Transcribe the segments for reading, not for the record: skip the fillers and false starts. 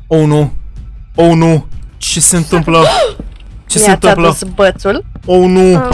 Oh, nu. Oh, nu. Ce se întâmplă? Ce se întâmplă? Bățul. Oh, nu.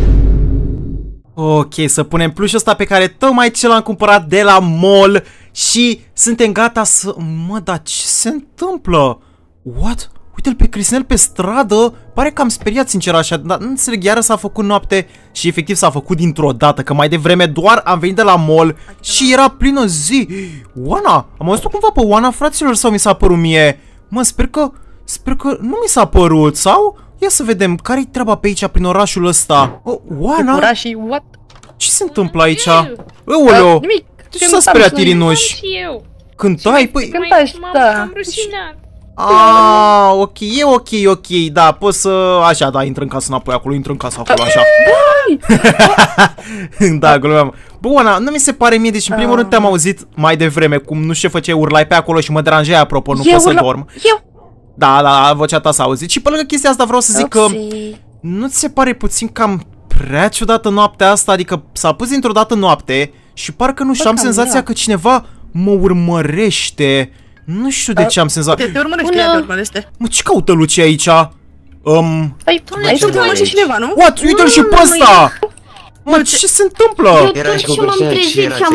Ok, să punem plușul ăsta pe care tocmai ce l-am cumpărat de la mall. Și suntem gata să... Mă, dar ce se întâmplă? What? Uite-l pe Crisnel pe stradă. Pare că am speriat sincer așa. Dar nu înțeleg, iară s-a făcut noapte. Și efectiv s-a făcut dintr-o dată. Că mai devreme doar am venit de la mall și era plină zi. Oana, am auzit cumva pe Oana, fraților, sau mi s-a părut mie? Mă, sper că nu mi s-a părut. Sau? Ia să vedem, care-i treaba pe aici prin orașul ăsta? Oana? Orașii, what? Ce se întâmplă aici? Eoleo! Nimic. De ce s-a speriat Irinuș? Cântai? Păi... Cântai, da. Ok, e ok, da, poți să... Așa, da, intră în casă înapoi acolo, intră în casă acolo, așa. Da, glumeam. Bă, Oana, nu mi se pare mie, deci în primul rând te-am auzit mai devreme, cum nu știu ce făceai, urlai pe acolo și mă deranjai, apropo, nu pot să dorm. Da, vocea ta s-a auzit. Și pe lângă chestia asta vreau să zic că... Nu ți se pare puțin cam prea ciudată noaptea asta? Adică s-a pus dintr-o dată noapte și parcă nu știu, am senzația că cineva mă urmărește. Nu știu de ce am senzația. Te urmărește, Mă, ce caută Lucia aici? Aici te urmărește cineva, nu? What? Uite-l și pe ăsta! Mă, ce se întâmplă? Eu tot și m-am trezit și am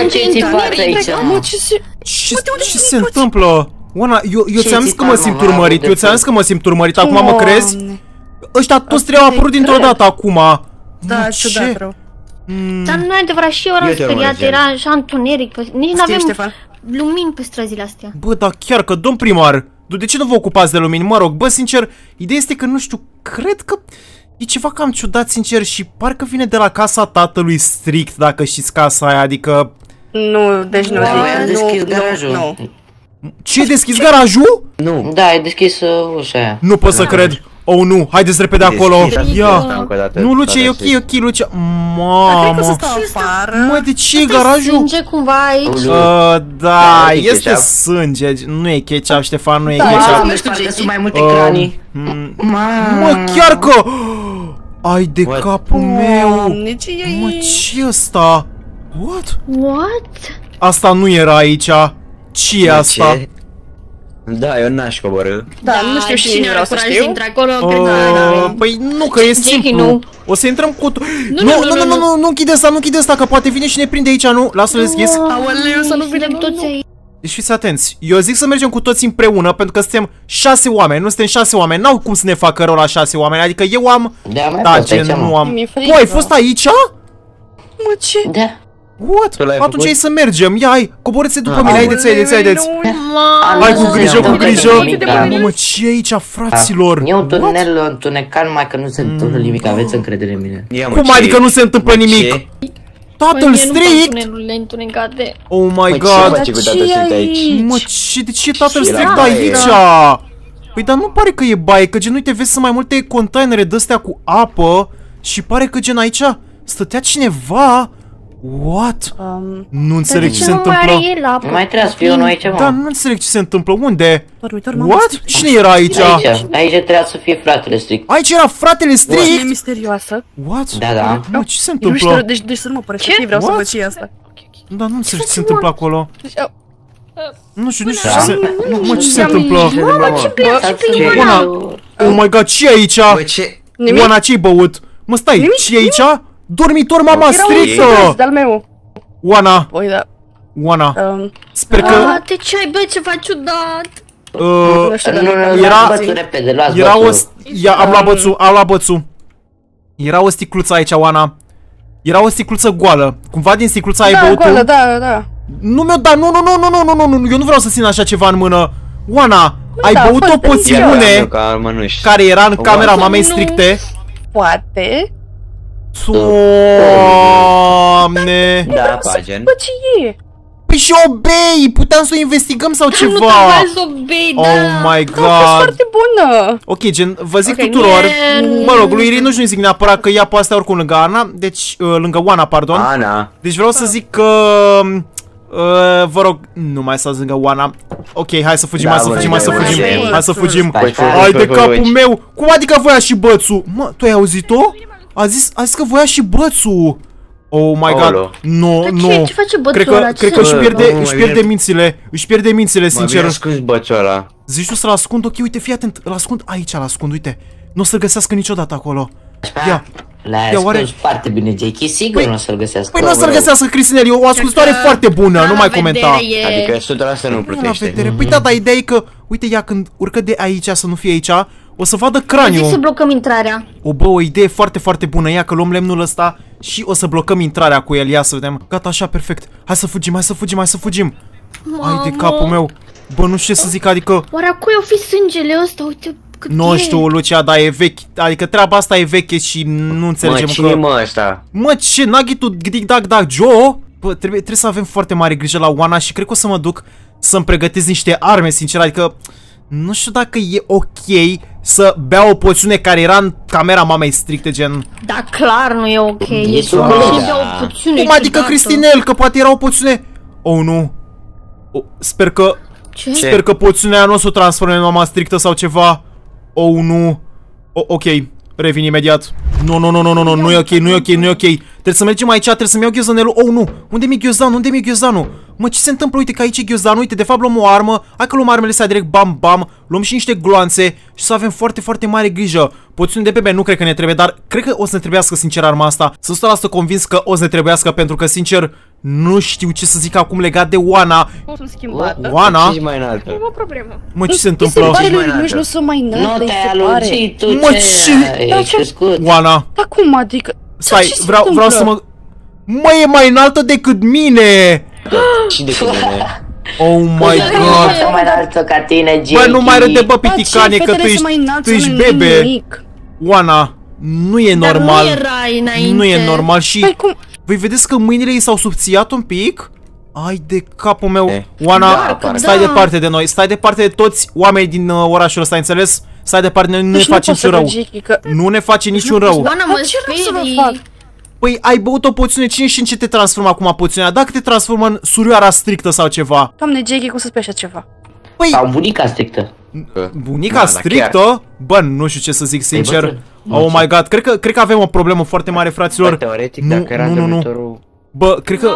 văzut Ce se întâmplă? Oana, eu ți-am zis că mă simt urmărit, acum mă crezi? Ăștia toți trei au apărut dintr-o dată acum. Da, ciudat rău. Dar nu e adevărat, și eu eram speriat, era așa întuneric, nici n-aveam lumini pe străzile astea. Bă, dar chiar că, domn primar, de ce nu vă ocupați de lumini? Mă rog, bă, sincer, ideea este că, nu știu, cred că e ceva cam ciudat, sincer, și parcă vine de la casa tatălui strict, dacă știți casa aia, adică... Nu, deci nu, am deschis garajul. Ce, e deschis garajul? Nu. Da, e deschis ușa aia. Nu pot să cred. Oh, nu, haideți repede acolo. Ia. Nu, Lucia, e ok, Lucia. Mamă. Mă, de ce e garajul? Sânge cumva aici? Da, este sânge. Nu e ketchup, Ștefan, nu e ketchup. Sunt mai multe cranii. Mă, chiar că... Ai de capul meu. Mă, ce e ăsta? What? Asta nu era aici. Ce e asta? Da, eu n-aș coborâ. Da, nu știu și cine vreau să știu. Păi nu, că e simplu. O să intrăm cu... Nu închide asta, că poate vine și ne prinde aici, nu? Lasă-l deschis. Aoleu, să nu vinem toți aici. Deci fiți atenți, eu zic să mergem cu toți împreună, pentru că suntem 6 oameni, nu suntem 6 oameni, n-au cum să ne facă rău la 6 oameni, adică eu am... Da, ce nu am... Tu ai fost aici? Mă, ce? Da. What? Atunci hai să mergem, ia, hai, coborâți după mine, haideți. Hai cu grijă. Mamă, ce e aici, fraților? E un tunel întunecat, numai că nu se întâmplă nimic, aveți încredere în mine. Cum adică nu se întâmplă nimic? Tatăl strict? Oh my god. Mă, de ce e tatăl strict aici? Păi dar nu pare că e baie, că gen uite, vezi, sunt mai multe containere de-astea cu apă. Și pare că gen aici stătea cineva. What? Nu înțeleg ce se întâmplă. Nu mai trebuie să fie unul aici, mă. Da, nu înțeleg ce se întâmplă. Unde? What? Cine era aici? Aici trebuia să fie fratele strict. Aici era fratele strict? E misterioasă. What? Da. Mă, ce se întâmplă? Deci să nu mă părăsești, vreau să văd ce e asta. Da, nu înțeleg ce se întâmplă acolo. Nu știu ce se întâmplă. Oh my god, ce e aici? Oana, ce-ai băut? Mă, stai, ce e aici? Dormitor, mama strictă! De-al meu. Oana. Oana. Sper că... De ce ai, bă, ceva ciudat? Era o... Am luat bățul. Era o sticluță aici, Oana. Era o sticluță goală. Cumva din sticluța ai băut tu? Da. Nu mi-o da, nu, eu nu vreau să țin așa ceva în mână. Oana, ai băut o poțiune care era în camera mamei stricte? Poate. Doamne! Da, pagen. Bă, ce e? Păi și o bei! Puteam să o investigăm sau ceva! Nu trebuia să o bei, da! Oh my god! A fost foarte bună! Ok, gen, vă zic tuturor, mă rog, lui Irin nu-și zic neapărat că ea poate sta oricum lângă Ana, deci, lângă Oana, pardon. Ana. Deci vreau să zic că... vă rog, nu mai stați lângă Oana. Ok, hai să fugim, hai să fugim. Hai de capul meu! Cum adică voia și bățul? Mă, tu ai auzit-o? A zis că voia și bățul. Oh my god. Nu. Ce face bățul ăla? Cred că își pierde mințile. Își pierde mințile, sincer. Mă, bine scuzi bățul ăla. Zici tu să-l ascund? Ok, uite, fii atent, îl ascund aici, îl ascund, uite. Nu o să-l găsească niciodată acolo. Ia. L-ai ascuns foarte bine, Jakey, sigur nu o să-l găsească. Păi nu o să-l găsească, Cristinel, e o ascultătoare foarte bună, nu mai comenta. Adică 100% nu plutește. Păi da, dar ideea e că, uite, ea când urcă de aici să nu fie aici, o să vadă craniul. Zic să blocăm intrarea. Bă, o idee foarte, foarte bună. Ia că luăm lemnul ăsta și o să blocăm intrarea cu el. Ia să vedem. Gata, așa, perfect. Hai să fugim, hai să fugim, hai să fugim. Hai de capul meu. Bă, nu știu ce să zic, adică... Oare a cui o fi sângele ăsta? Uite cât nu știu, Lucia, dar e vechi. Adică treaba asta e veche și nu înțelegem că... Mă, cine mă ăsta? Mă, ce? Naghitu, Gdic-Dac-Dac, Joe? Bă, trebuie să avem foarte mare grijă la Oana și cred că o să mă duc să-mi pregătesc niște arme, sincer, adică... Nu știu dacă e ok să bea o poțiune care era în camera mamei stricte, gen... Da, clar nu e ok. E să bea o poțiune. Cum adică, Cristinel, că poate era o poțiune... Oh, nu. Sper că... Ce? Sper că poțiunea aia nu o să o transforme în mama strictă sau ceva. Oh, nu. Ok, revin imediat. Nu e ok, nu e ok, nu e ok. Trebuie să mergem aici, trebuie să-mi iau ghiozdanelul. Oh, nu. Unde-mi e ghiozdanul? Unde-mi e ghiozdanul? Mă, ce se întâmplă? Uite că aici e ghiozdanul. Uite, de fapt luăm o armă. Hai că luăm armele astea direct, bam, bam. Luăm și niște gloanțe și să avem foarte, foarte mare grijă. Poțiuni de bebe nu cred că ne trebuie, dar cred că o să ne trebuiască, sincer, arma asta. Sunt 100% convins că o să ne trebuiască, pentru că, sincer, nu știu ce să zic acum legat de Oana. Nu sunt schimbată. Oana? Ce mai înaltă? Nu o problemă. Mă, ce se întâmplă? Mi se pare lui nu sunt mai înaltă, Nu îi te-ai se pare. alungit tu, Mă, ce? Ai crescut. Oana. Dar cum adică? Stai, vreau să mă... Mă, e mai înaltă decât mine! Și decât mine. Oh my god! Nu mai înaltă ca tine, Jakey. Bă, nu mai râde, bă, piticane, că tu ești bebe. Oana, nu e normal. Dar nu erai înainte. Nu e normal și... Păi cum? Voi vedeți că mâinile ei s-au subțiat un pic? Ai de capul meu. Oana, Da, stai da. departe de noi. Stai departe de toți oamenii din orașul ăsta, înțeles? Stai departe de noi, nu ne Deci face pot să niciun rău. văd, Jakey, că- Nu ne face niciun rău. Oana, mă Ce vreau să vă sperii. fac? Păi ai băut o poțiune, cine și în ce te transformă acum poțiunea? Dacă te transformă în surioara strictă sau ceva? Doamne, Jakey, cum să spui așa ceva? Păi, Sau bunica strictă. bunica Da, strictă? Bă, nu știu ce să zic, sincer. bătrân. Oh my god, cred că avem o problemă foarte mare, fraților. Bă, teoretic, dacă era dormitorul... Bă,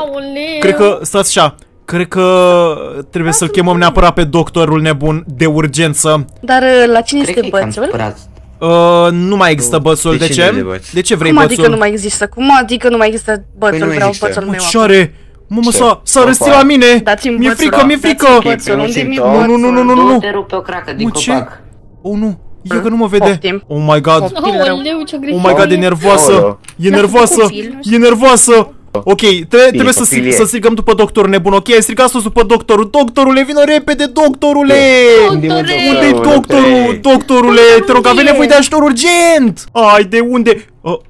cred că, stați așa, cred că trebuie să-l chemăm neapărat pe doctorul nebun de urgență. Dar la cine Cred este că e cam bățul? supărat. Nu mai există bățul, de De ce nu de ce? băț? De ce vrei Cum adică nu bățul? mai există? Cum adică nu mai există bățul? Păi nu Vreau există. bățul Mă, meu ce acum. are? Mă, s-a răstit la mine! Dați-mi Mi-e bățul, frică, da. mi-e frică! Dați-mi bățul, Primul unde mi-e simptom. bățul? Nu. Du-te, rupe o cracă din Mă, ce? copac. Oh, nu! E că nu mă vede! Poftim. Oh my god! Aoleu, ce agresiv. Oh my god, e nervoasă! Aoleu. E nervoasă! copil. E nervoasă! Ok, trebuie copilie. să strigăm după doctorul nebun, ok? Ai strigat sus după doctorul. Doctorule, vină repede, doctorule! Unde-i doctorul? Doctorule, te rog, avem nevoie de ajutor urgent! Ai, de unde?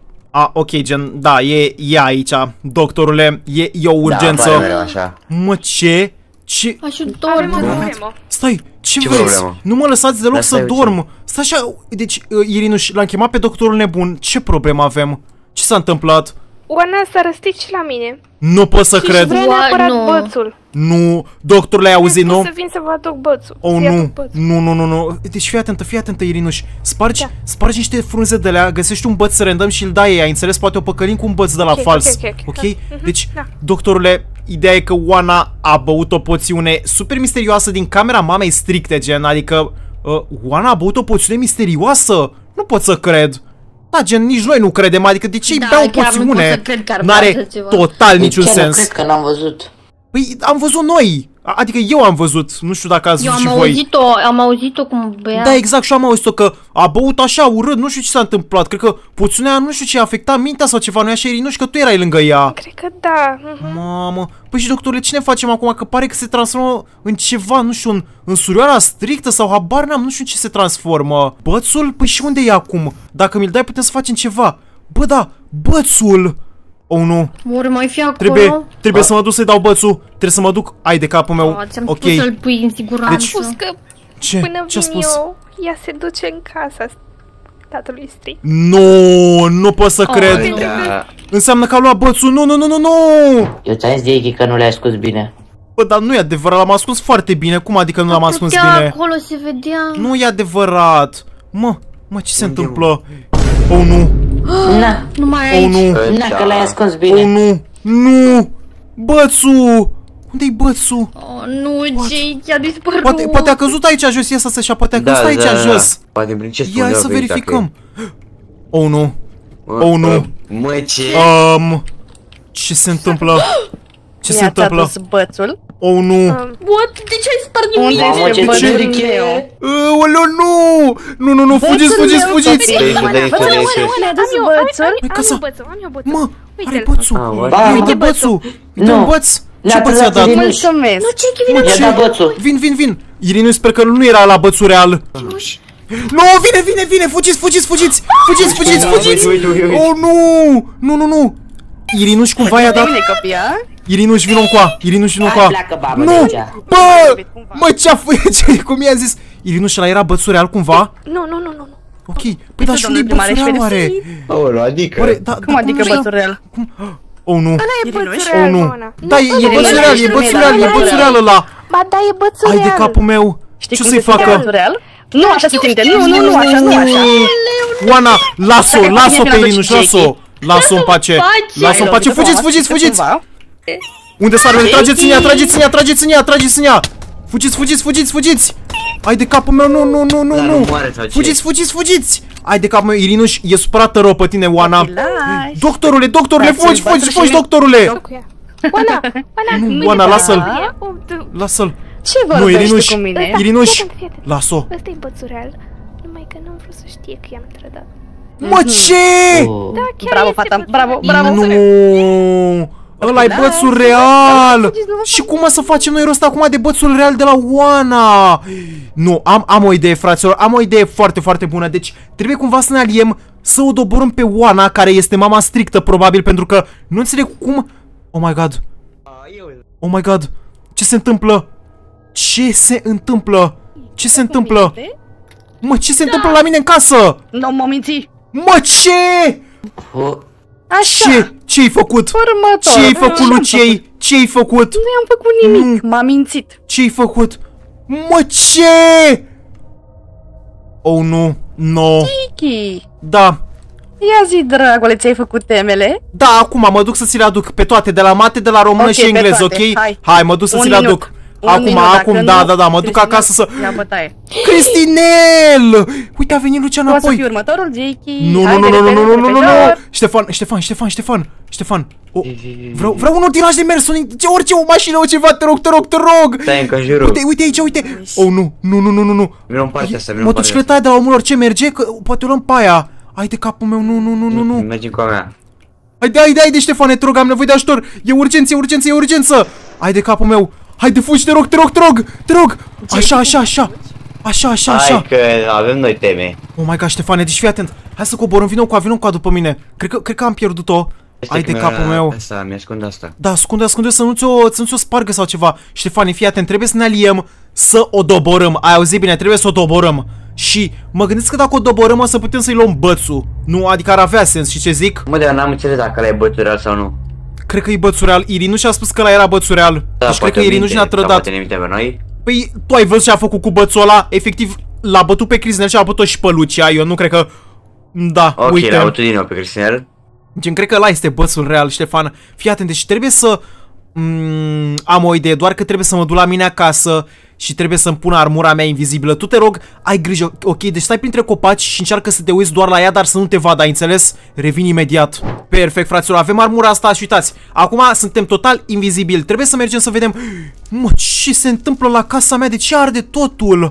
Ok, gen, da, e aici, doctorule, e o urgență. Da, mereu așa. Mă, ce? Ce? Ajutor, Avem o te rog. problemă. Stai, ce Ce vreți? problemă? Nu mă lăsați deloc Lasă să eu dorm. Stai așa, deci, Irinuș, l-am chemat pe doctorul nebun. Ce problemă avem? Ce s-a întâmplat? Oana s-a răstit și la mine. Nu pot să cred. Vreau Ua, neapărat nu. bățul. Nu, doctor, l-ai auzit, Pot nu? să vin să vă aduc bățul. Oh, Să-i nu. aduc bățul. Nu. Deci fii atentă, Irinuș. Spargi niște frunze de alea, găsești un băț random și îl dai ei, ai înțeles? Poate o păcălim cu un băț de la Ok, fals. ok. Deci, da. doctorule, ideea e că Oana a băut o poțiune super misterioasă din camera mamei stricte, gen, adică Oana a băut o poțiune misterioasă? Nu pot să cred. Da, gen, nici noi nu credem, adică de ce-i Da, bea o chiar nu pot poțiune? să cred că ar bea N-are așa ceva. total niciun Chiar nu sens. cred că n-am văzut. Păi am văzut noi. Adică eu am văzut, nu știu dacă ați Eu văzut și am voi. am auzit-o cum bea. Da, exact, și am auzit-o că a băut așa urât, nu știu ce s-a întâmplat. Cred că poțiunea aia, nu știu ce, a afectat mintea sau ceva, nu-i așa, Irinuș, că tu erai lângă ea. Cred că da. Mamă, păi și doctorule, ce ne facem acum? Că pare că se transformă în ceva, nu știu, în surioara strictă sau habar n-am, nu știu ce se transformă. Bățul? Păi și unde e acum? Dacă mi-l dai putem să facem ceva. Bă, da, bățul! Oh, nu. Ori mai fi acolo? Trebuie să mă duc să-i dau bățul. Trebuie să mă duc. Ai de capul meu. Ți-am Ok. spus să-l pui în siguranță. Deci- Spus că Ce? până Ce-a vin spus? eu, ea se duce în casa tatălui strict. Nu pot să cred. nu. Da. Înseamnă că a luat bățul. Nu. Eu ți-am zis, Jakey, că nu le-ai ascuns bine. Bă, dar nu e adevărat, l-am ascuns foarte bine. Cum adică nu l-am ascuns bine? Acolo se vedea. Nu e adevărat. Mă, ce se întâmplă? Oh, nu. Na, Nu mai Oh, aici. nu. na că l-ai ascuns Oh, bine. nu. Nu. Bățul. Unde-i bățul? Oh, nu, Jake, a dispărut. Poate a căzut aici jos, ia să-și ia, poate a căzut aici jos. Poate prin ce spune. Ia să verificăm. Oh, nu. Oh, nu. Mă, ce? Ce se întâmplă? Ce se întâmplă? Mi-a dus bățul. Oh, nu. What? De ce ai spart nimic? Unde este bățul meu? Oleo, nu! Nu, fugiți! Mi-a dus bățul. Am eu bățul. Mă, are bățul. Uite bățul. Uite un Nu. băț. Ce băț i-a dat? Mulțumesc. Nu, Jake, vine Mă, I-a ce? dat bățul. Vin. Irinu, sper că nu era la bățul real. Minuș. Nu, vine! Fugiți! Oh, nu! Irinuș cumva i-a dat... Irinuș, vino încoa. Hai, pleacă, babă, de Nu! aici. Bă, cum i-a zis? Irinuș, ăla era bățul real cumva? Nu. Ok, păi dar și unde-i bățul real oare? Aoleu, adică... Oare, da, Cum adică bățul real? Oh, nu. E bățul real, nu. Moana. Da, e bățul real ăla. Ba da, e bățul Hai real. de capul meu. Ce să-i facă? Nu așa se simte, nu așa. Oana, las-o pe Irinuș, las-o. Las-o în pace. Fugiți. Unde s-ar? Trageți în ea. Fugiți. Hai de capul meu, nu. Fugiți. Hai de capul meu, Irinuș, e supărată rău pe tine, Oana. Doctorule, fugi, doctorule. Nu, Oana, lasă-l. Ce Nu, vorbești cu mine? Irinuș, las-o. Ăsta e bățul real. Numai că n-am vrut să știe că i-am trădat. Mă, ce? Da, chiar Bravo, este fata, bățul bravo. Nu. Ăla-i bățul real. Și cum să facem noi rost acum de bățul real de la Oana? Nu, am o idee, fraților. Am o idee foarte, foarte bună. Deci trebuie cumva să ne aliem, să o doborâm pe Oana, care este mama strictă, probabil, pentru că nu înțeleg cum... Oh my god. Ce se întâmplă? Mă, ce se întâmplă la mine în casă? Nu mă minți. Mă, ce? Așa. Ce-ai făcut? Următor. Ce-ai făcut, Luciei? Ce-ai făcut? Nu i-am făcut nimic, m-a mințit. Ce-ai făcut? Mă, ce? Oh, nu. No. Kiki, Da. ia zi, dragule, ți-ai făcut temele? Da, acum mă duc să ți le aduc pe toate, de la mate, de la română Ok, și pe engleză, toate, ok? hai. Hai, mă duc să ți le aduc. Acum, da, mă duc acasă să... Ia bătaie. Cristinel! Uite, a venit Lucian Poate să înapoi. fii următorul, Jake. Nu. Ștefan. Vreau un ordinaj de mers, orice, o mașină, o ceva, te rog. Stai încă în jurul. Uite aici. Oh, nu. Vino în partea asta, Motocicleta de la omul ce merge, că poate o luăm pe aia. Hai de capul meu, nu. Mergem cu a mea. Haide, Ștefane, te rog, am nevoie de ajutor. E urgență. Hai de capul meu. Haide, fugi, te rog. Așa. Hai că avem noi teme. Oh my god, Ștefane, deci fii atent. Hai să coborăm, vină cu după mine. Cred că am pierdut-o. Hai de capul meu. Asta, mi-ascund asta. Da, ascunde să nu ți-o spargă sau ceva. Ștefane, fii atent, trebuie să ne aliem să o doborâm. Ai auzit bine, trebuie să o doborâm. Și mă gândesc că dacă o doborâm o să putem să-i luăm bățul. Nu, adică ar avea sens, și ce zic? Mă, dar n-am înțeles dacă ăla e bățul real sau nu. Cred că e bățul real. Irinuș a spus că ăla era bățul real. Da, deci cred că Irinuș ne-a trădat. Poate ne minte pe noi. Păi, tu ai văzut ce a făcut cu bățul ăla? Efectiv, l-a bătut pe Cristinel și a bătut și pe Lucia. Eu nu cred că... Da, ok, uite. l-a bătut din nou pe Cristinel. Gen, cred că ăla este bățul real, Ștefan. Fii atent, deci trebuie să... am o idee, doar că trebuie să mă duc la mine acasă și trebuie să-mi pun armura mea invizibilă. Tu te rog, ai grijă, ok? Deci stai printre copaci și încearcă să te uiți doar la ea, dar să nu te vadă, ai înțeles? Revin imediat. Perfect, fraților, avem armura asta și uitați. Acum suntem total invizibili. Trebuie să mergem să vedem... Mă, ce se întâmplă la casa mea? De ce arde totul?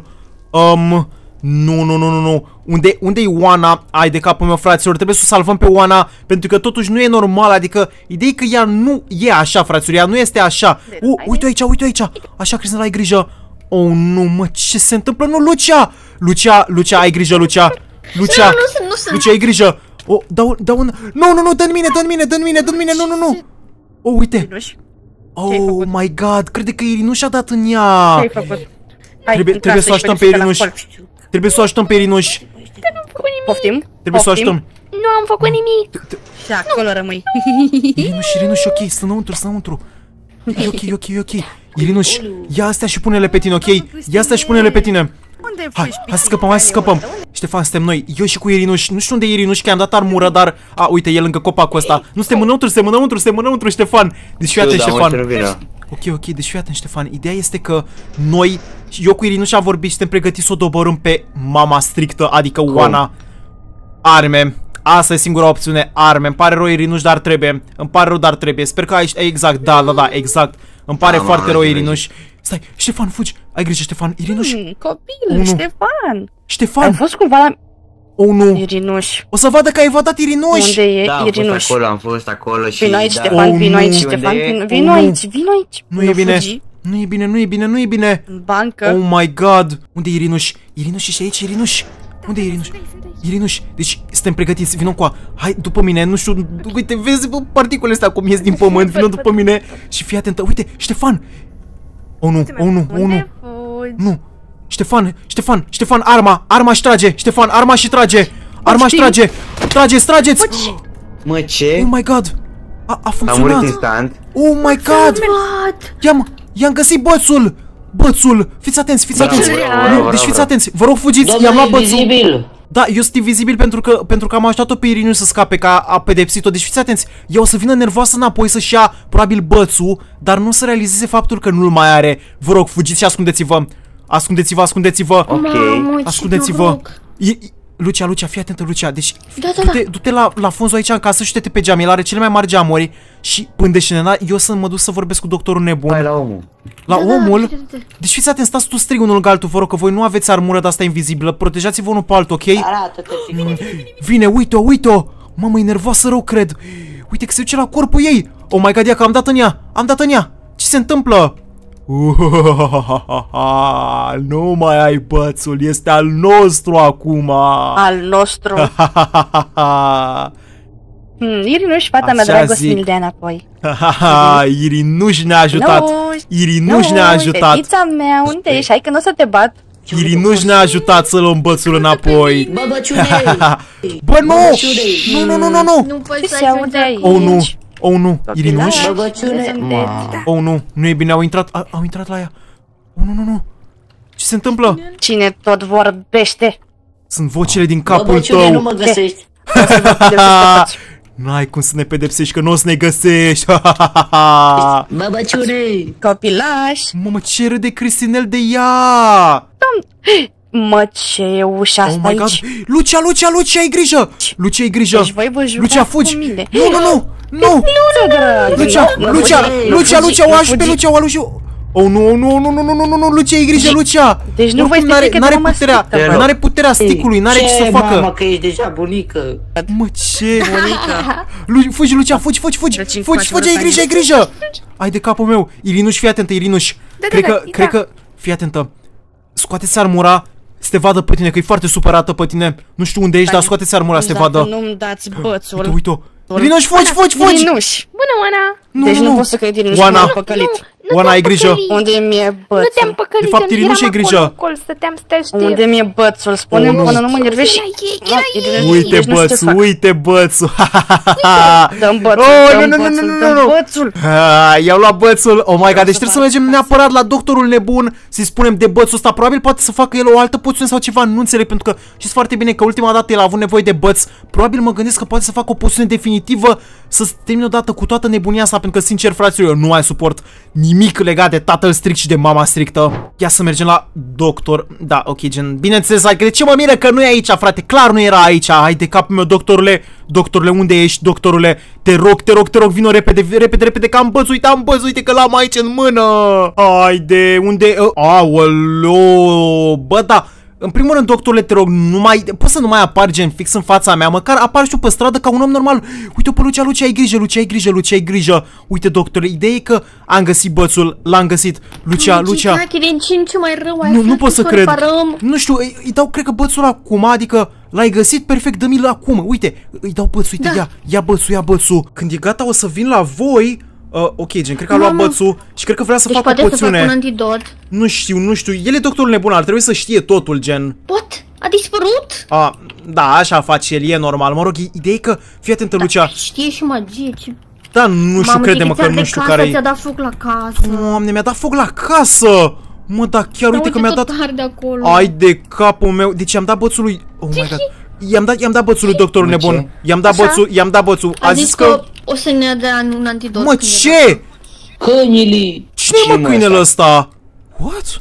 Nu. Unde-i Oana? Ai de capul meu, fraților, trebuie să o salvăm pe Oana, pentru că totuși nu e normal, adică ideea e că ea nu e așa, fraților, ea nu este așa. Uite aici. Așa, Cristina, ai grijă. Oh, nu, mă, ce se întâmplă? Nu, Lucia, ai grijă, Lucia, ai grijă. Oh, dau un... Nu, dă-mi mine, nu. Oh, uite. Oh my god, crede că Irinuș a dat în ea. Ce-ai făcut? Trebuie să o ajutăm pe Irinuș. Trebuie să o ajutăm pe Irinuș. Poftim? Trebuie să o ajutăm. Nu am făcut nimic. Și acolo rămâi. Irinuș, ok, stă înăuntru. E ok. Irinuș, ia astea și pune-le pe tine, ok? Ia astea și pune-le pe tine. Hai să scăpăm. Ștefan, suntem noi, eu și cu Irinuș. Nu știu unde e Irinuș, că i-am dat armură, dar... Uite, e lângă copacul ăsta. Nu, suntem înăuntru, Ștefan. Deci fii atent, Ștefan. Ok, deci fii atent, Ștefan. Ideea este că noi, eu cu Irinuș am vorbit și suntem pregătiți să o dobărâm pe mama strictă, adică Oana. Arme. Asta e singura opțiune, arme. Îmi pare rău, Irinuș, dar trebuie. Îmi pare rău, dar trebuie. Sper că aici, exact, da, exact. Îmi pare foarte rău, Irinuș. Stai, Ștefan, fugi. Ai grijă, Ștefan. Irinuș. Copil, Ștefan. Ștefan. Ai fost cumva la... Oh, nu. Irinuș. O să vadă că ai evadat, Irinuș. Unde e Irinuș? Am fost acolo și... Vino aici, Ștefan, vino aici, Ștefan. Vino aici. Nu e bine. Nu e bine. În bancă. Oh my god. Unde e Irinuș? Irinuș, ești aici, Irinuș? Unde e Irinuș? Irinuș, deci suntem pregătiți, vină cu a. Hai, după mine, nu știu, uite, vezi particulele astea cum ies din pământ, vină după mine și fii atentă. Uite, Ștefan. Oh nu. Ștefan, arma și trage. Ștefan, arma și trage. Trageți. Mă, ce? Oh my god. A funcționat. A murit instant. Oh my god. I-am găsit bățul. Fiți atenți. Deci fiți atenți. Vă rog, fugiți. I-am luat bățul. Da, eu sunt invizibil pentru că am ajutat-o pe Irinuș să scape, că a pedepsit-o. Deci fiți atenți, ea o să vină nervoasă înapoi să-și ia probabil bățul, dar nu să realizeze faptul că nu-l mai are. Vă rog, fugiți și ascundeți-vă. Ascundeți-vă. Ok. Ascundeți-vă. Lucia, fii atentă, Lucia. Deci, du-te la Fonzu aici în casă și uite-te pe geam. El are cele mai mari geamuri și pândește-ne. Eu să mă duc să vorbesc cu doctorul nebun. Hai la omul. La omul? Deci fiți atenți, stați tu strig unul lângă altul, vă rog, că voi nu aveți armură de asta invizibilă. Protejați-vă unul pe altul, ok? Arată-te. Vine, uite-o. Mamă, e nervoasă rău, cred. Uite că se duce la corpul ei. Oh my god, ia că am dat în ea. Ce se întâmplă? Nu mai ai bățul, este al nostru acum. Al nostru. Irinuș, fata mea dragă, mi-l dea înapoi. Irinuș ne-a ajutat. Irinuș ne-a ajutat. Fetița mea, unde ești? Hai că nu o să te bat. Irinuș ne-a ajutat să luăm bățul înapoi. Bă, băciune! Bă, nu! Nu poți să ajungi aici. Oh, nu, Irinuș? Bă, băciune! Oh, nu e bine, au intrat la ea. Oh, nu. Ce se întâmplă? Cine tot vorbește? Sunt vocile din Bă, capul băciune, nu tău. mă găsești! N-ai cum să ne pedepsești, că nu o să ne găsești. Bă, băciune! Copilaș. Mamă, ce râde Cristinel de ea. Mă, ce e ușa asta Oh my god. aici? Lucia, ai grijă. Lucia, ai grijă. Deci voi vă jucați Lucia, fugi. cu mine. Nu. Lucia, o aș pe Lucia, o aluși. Oh, nu, Lucia, ai grijă, Lucia. Deci nu voi să zic că n-are mama puterea, strictă. n-are puterea sticului, n-are ce să facă. Mamă, că ești deja bunică! Mă, ce? Fugi, Lucia, fugi, ai grijă. Ai de capul meu. Irinuș, fii atentă, Irinuș. Cred că, fii atentă. Scoateți armura, să te vadă pe tine, că e foarte supărată pe tine. Nu știu unde ești, dar scoateți armura să te vadă. Dacă nu-mi dați bățul. Uite-o. Irinuș, fugi. Irinuș. Bună, Oana! Deci nu pot să cred Irinuș, Oana. m-am păcălit. Oana, ai grijă. Unde mi-e Nu te-am bățul? păcălit, De fapt, Irinuș, ai grijă. Stăteam să te aștept. Unde mi-e bățul? Spune-mi până nu mă enervezi și... Uite bățul. Dă-mi bățul, dă-mi bățul. I-au luat bățul. Oh my god, deci trebuie să mergem neapărat la doctorul nebun, să-i spunem de bățul ăsta. Probabil poate să facă el o altă poțiune sau ceva, nu înțeleg, pentru că știți foarte bine că ultima dată el a avut nevoie de băț. Probabil mă gândesc că poate să facă o poțiune definitivă, să termine odată cu toată nebunia asta, pentru că sincer, fraților, eu nu mai suport nimic legat de tatăl strict și de mama strictă. Ia să mergem la doctor. Da, ok, gen, bineînțeles, adică de ce mă miră că nu e aici, frate? Clar nu era aici. Hai de capul meu, doctorule. Doctorule, unde ești, doctorule? Te rog, vino repede, că am băț, uite că l-am aici în mână. Haide, unde? Aoleo, bă, da. În primul rând, doctorule, te rog, poți să nu mai apari gen fix în fața mea, măcar apari și tu pe stradă ca un om normal. Uite-o pe Lucia, ai grijă. Uite, doctorule, ideea e că am găsit bățul, l-am găsit. Lucia. Din ce mai rău ai Nu pot să cred. Nu știu, îi dau, cred că bățul acum, adică l-ai găsit perfect, dă-mi-l acum. Uite, îi dau bățul, uite, ia bățul. Când e gata o să vin la voi. Ok, gen, cred că a luat bățul și cred că vrea să facă o poțiune. Poate să facă un antidot. Nu știu, el e doctorul nebun, ar trebui să știe totul, gen. Pot? A dispărut? Da, așa face el, e normal. Mă rog, ideea e că, fii atentă, Lucia. Știe și magie, ce... Da, nu știu, crede-mă că nu știu care-i. Ți-a dat foc la casă. Doamne, mi-a dat foc la casă. Mă, da, chiar uite că mi-a dat... Ai de capul meu. Deci i-am dat bățul lui... Oh my god. I-am dat bățul lui doctorul nebun. I-am dat bățul. A zis că o să ne dea un antidot. Mă, ce? Câinii! Cine e, mă, câinele ăsta? What?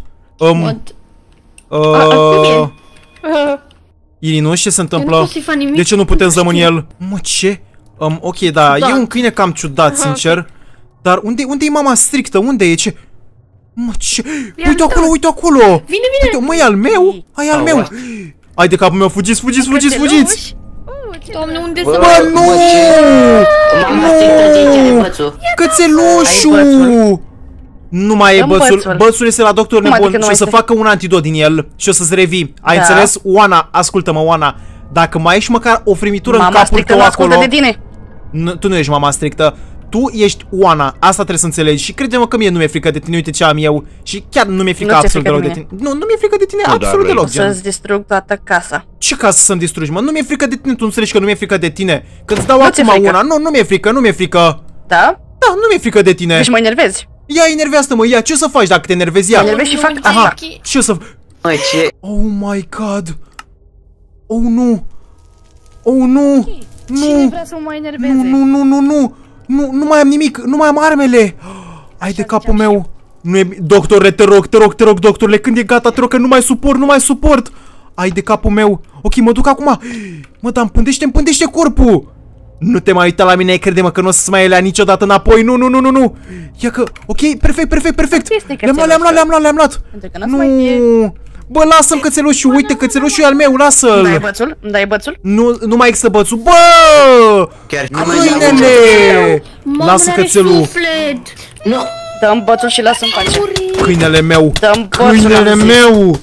Irinuș, ce se întâmplă? De ce nu putem zămâni el? Mă, ce? Ok, da, e un câine cam ciudat, sincer. Dar unde e mama strictă? Unde e? Ce? Mă, ce? Uite acolo, uite acolo! Vine! Mă, e al meu? Ai al meu! Hai de capul meu, fugiți! Doamne, unde să... Bă, nu! Mama strictă, Cățelușul! Nu mai e bățul. Bățul este la doctor nebun și o să facă un antidot din el și o să-ți revii. Ai înțeles? Oana, ascultă-mă, Oana. Dacă mai ești măcar o frimitură în capul tău acolo... Tu nu ești mama strictă. Tu ești Oana, asta trebuie să înțelegi. Și crede-mă că mie nu mi-e frică de tine, uite ce am eu. Și chiar nu mi-e frică absolut deloc de tine. Nu mi-e frică de tine absolut deloc. Să-ți distrug toată casa. Ce casă să-mi distrugi, mă? Nu mi-e frică de tine, tu înțelegi că nu mi-e frică de tine. Când îți dau acum una, nu mi-e frică, nu mi-e frică. Da? Da, nu mi-e frică de tine. Deci mă enervezi. Ia, enervează-mă, ia, ce o să faci dacă te enervezi? Ia. Mă enervezi și fac aha, ce o să... Măi, ce? Oh my god. Oh, nu. Oh, nu. Cine vrea să mă mai enerveze? Nu mai am nimic, nu mai am armele. Ai de capul meu. Nu e... Doctore, te rog, doctorule, când e gata, te rog, că nu mai suport. Ai de capul meu. Ok, mă duc acum. Mă, dar împândește corpul. Nu te mai uita la mine, crede-mă că nu o să-ți mai elea niciodată înapoi. Nu. Ia că... Ok, perfect. Le-am luat. Nu. Bă, lasă-mi cățelușul, uite, cățelușul e al meu, lasă-l. Dai bățul? Nu mai există bățul. Bă! Câinele! Lasă cățelul. Nu! Dă-mi bățul și lasă-mi pace. Câinele meu! Dă-mi bățul. Câinele meu!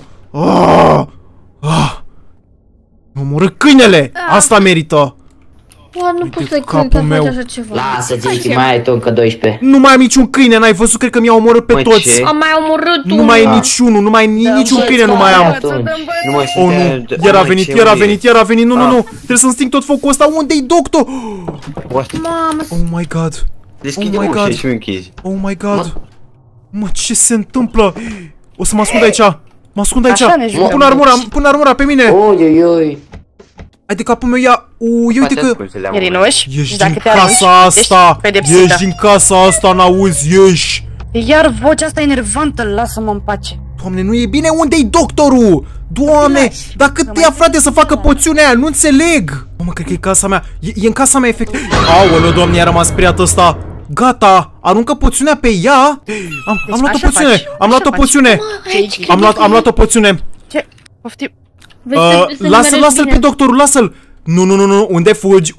Mă omorâ câinele! Asta merită! Nu pot să cred că faci așa ceva. Lasă, Jake, mai ai tu încă 12. Nu mai am niciun câine, n-ai văzut? Cred că mi-au omorât pe toți. Am mai omorât unul. Nu mai e niciunul, niciun câine nu mai am. Oh, nu, iar a venit, nu. Trebuie să-mi sting tot focul ăsta, unde-i doctor? Mamă. Oh my god. Deschide ușa și închizi. Oh my god. Mă, ce se întâmplă? O să mă ascund aici. Mă ascund aici. Pune armura pe mine. Oi. Hai de capul meu, ia. Uite că... Irinuș, Ești din casa asta. Ești din casa asta, n-auzi, ieși. Iar vocea asta enervantă, lasă-mă în pace. Doamne, nu e bine, unde-i doctorul? Doamne, dar cât te-a, frate, să facă poțiunea aia? Nu înțeleg. Mă, cred că e casa mea. E în casa mea, efectiv. Aoleu, Doamne, i-a rămas speriat ăsta. Gata, aruncă poțiunea pe ea. Am luat o poțiune. Am luat o poțiune. Am luat o poțiune. Ce? Poftim. Lasă-l pe doctorul, lasă-l. Nu, unde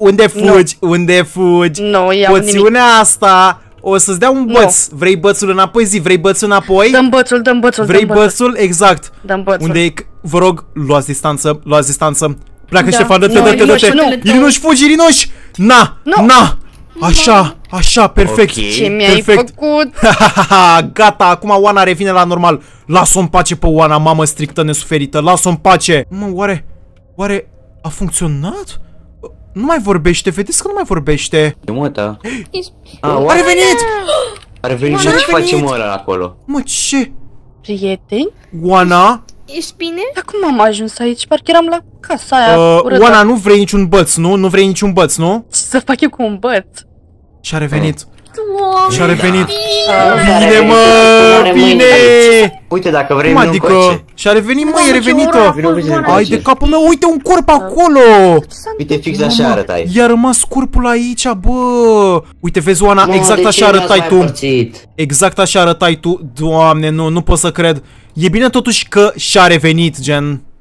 fugi? Nu, iau nimic. Poțiunea asta o să-ți dea un băț. Vrei bățul înapoi? Vrei bățul înapoi? Dăm bățul. Vrei bățul? Exact. Dăm bățul. Unde e? Vă rog, luați distanță. Pleacă, Ștefan, dă-te. Irinuș, fugi, Irinuș. Na. Așa, perfect. Ce mi-ai făcut? Gata, acum Oana revine la normal. Lasă-o în pace pe Oana, mamă strictă nesuferită. Lasă-o în pace. Mă, oare a funcționat? Nu mai vorbește, vedeți că nu mai vorbește. A revenit! Și ce face ăla acolo? Mă, ce? Prieteni? Oana? Ești bine? Dar cum am ajuns aici? Parcă eram la casa aia. Oana, nu vrei niciun băț, nu? Nu vrei niciun băț, nu? Ce să fac eu cu un băț? Și-a revenit. Și-a revenit. Bine, mă, bine! Uite, dacă vrei, cum adică? Și-a revenit, mă, e revenită. Ai de capul meu, uite un corp acolo. Uite, fix așa arătai. I-a rămas corpul aici, bă. Uite, vezi, Oana, exact așa arătai tu. Exact așa arătai tu. Doamne, nu pot să cred. E bine totuși că și-a revenit, gen.